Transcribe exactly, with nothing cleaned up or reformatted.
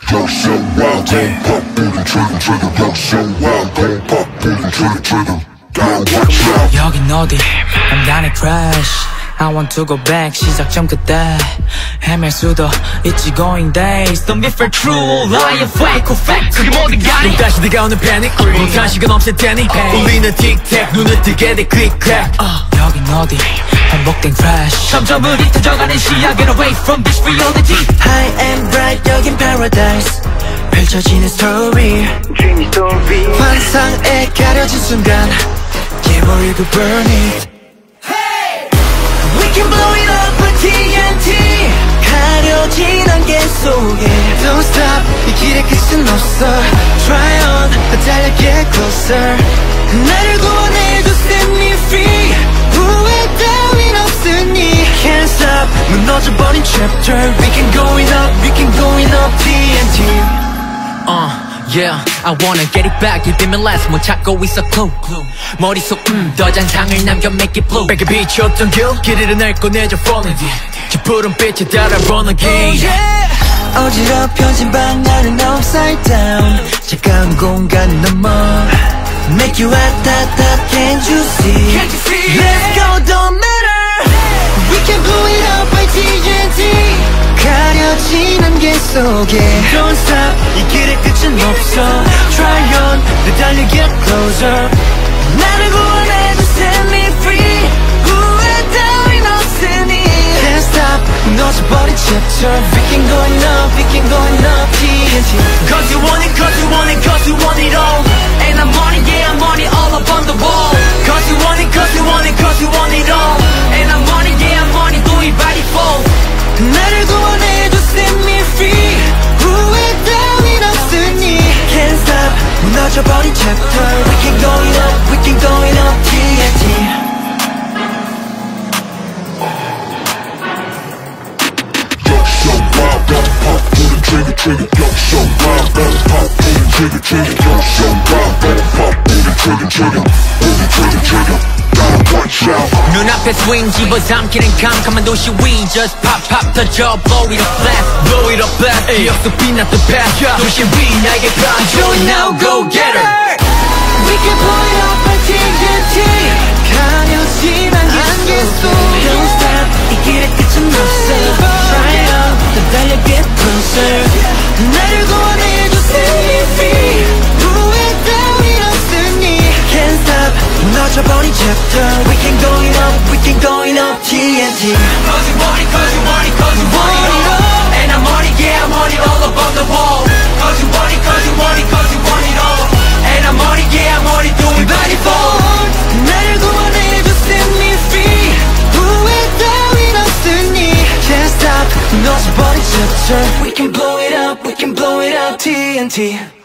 You're so wild, don't pop, pull trigger, trigger. You're so wild, don't pop, pull trigger, trigger. Gotta watch out. 여긴 어디? I'm gonna crash. I want to go back. 시작점 그때 헤맬 수도 있지 going days. Don't be for true, lie, fake or fact. 그게 뭐든 간에 또 다시 네가 오는 panic. 못한 시간 없을 테니 울리는 틱택 눈을 뜨게 돼 click crack. 여긴 어디? 반복된 crash. 점점 흐릿해져가는 시야. Get away from this reality. High and bright 여긴 paradise. 펼쳐지는 story. dreamy story. 환상에 가려진 순간 깨버리고 burn it. We can blow it up with T N T. 가려진 안개 속에 Don't stop 이 길의 끝은 없어 Try on 달려 get closer. 나를 구원해줘 set me free. 후회 따윈 없으니 Can't stop 무너져버린 chapter. We can going up, we can going up T N T. Uh, yeah, I wanna get it back. 입이면 last 못 찾고 있어 clue. 머릿속 음, 더 잔상을 남겨 make it blue. 밝게 비쳤던 길, 길 잃어낼 꺼내줘 falling deep. 저 푸른 빛에 따라 run again. Oh, yeah. 어지럽혀진 방안은 upside down. 차가운 공간 넘어 make you hot, hot, hot. Can't you see? Can't you see? Let's go, don't matter. We can blow it up by T N T. 가려진 안개 속에 Don't stop 이 길의 끝은 없어 Try on 달려 get closer. 나를 구원해줘 set me free. 후회 따윈 없으니 Can't stop 무너져버린 chapter. We can going up, we can going up T N T. Cause you want it, cause you want it, cause you want it all. And I'm on it, yeah I'm on it all up on the wall. Cause you want it, cause you want it, cause you want it all. And I'm on it, yeah I'm on it, do it by default. 나를 구원해줘 set me free. 후회 따윈 없으니 Can't stop 무너져버린 chapter. We can going up, we can going up T N T. You're so wild, don't pop, pull the trigger, trigger. You're so wild, don't pop, pull the trigger, trigger. You're so wild, don't pop, pull the trigger, trigger. Pull the trigger, trigger. 눈앞에 swing 집어삼키는 캄캄한 도시 위 Just pop pop 터져 blow it up fast. Blow it up fast. 기억 속 빛났던 past. 도시 위 나에게 가져 now go get her. We can blow it up by T N T. 가려진 안개 속 Don't stop 이 길의 끝은 없어 Try on 달려 get closer. 나를 구원해줘 set me free. 후회 따윈 없으니 Can't stop 무너져버린 chapter. We can going up, we can going up T N T. Cause you want it, cause you want it, cause you want it all. And I'm on it, yeah I'm on it all above the wall. Cause you want it, cause you want it, cause you want it all. And I'm on it, yeah I'm on it, do it by default. 나를 구원해줘 set me free. 후회 따윈 없으니 Can't stop 무너져버린 chapter. We can blow it up, we can blow it up T N T.